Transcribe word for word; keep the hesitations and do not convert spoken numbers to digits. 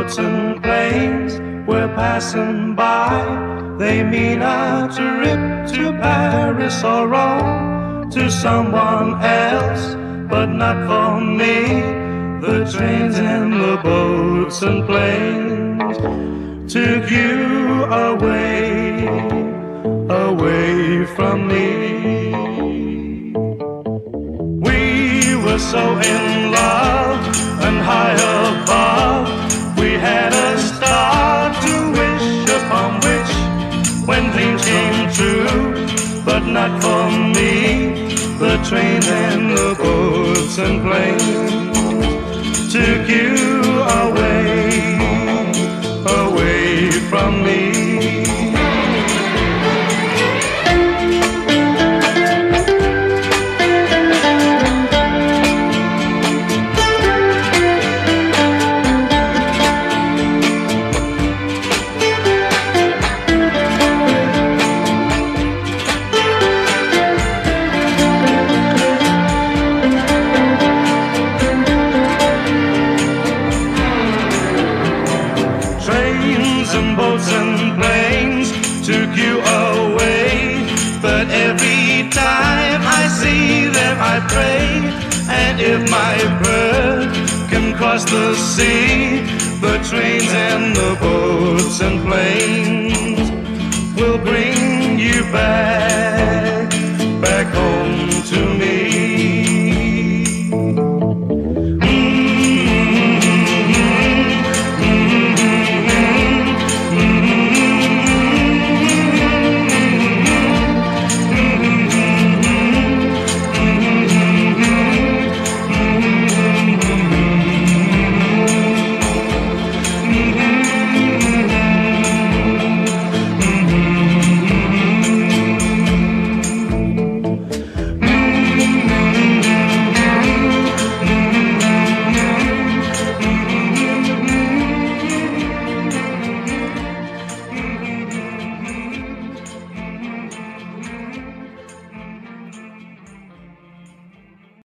boats and planes we're passing by, they mean a trip to Paris or Rome, to someone else, but not for me. The trains and the boats and planes took you away, away from me. We were so in love and high above, we had a star to wish upon which, when dreams came true, but not for me. The trains and the boats and planes took you away, away from me. Boats and planes took you away, but every time I see them I pray, and if my bird can cross the sea, the trains and the boats and planes will bring you back, back home to me.